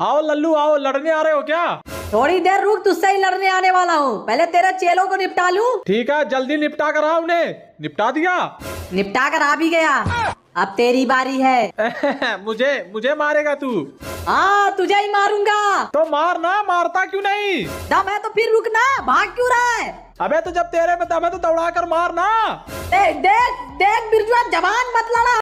आओ लल्लू आओ, लड़ने आ रहे हो क्या? थोड़ी देर रुक, तुझसे ही लड़ने आने वाला हूँ। पहले तेरे चेलों को निपटा लूं। ठीक है, जल्दी निपटा कर आ उन्हें। निपटा दिया? निपटा कर आ भी गया। अब तेरी बारी है। मुझे मारेगा तू? हाँ, तुझे ही मारूंगा। तो मार ना, मारता क्यों नहीं? दम है तो फिर रुकना, भाग क्यों रहा है? अबे तो जब तेरे में दम है तो दौड़ा कर मार ना। देख देख देख बिरजुआ, जबान मत लड़ा।